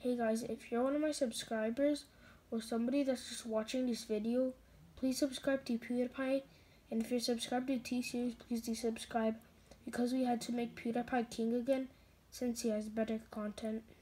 Hey guys, if you're one of my subscribers or somebody that's just watching this video, please subscribe to PewDiePie. And if you're subscribed to T-Series, please desubscribe because we had to make PewDiePie king again since he has better content.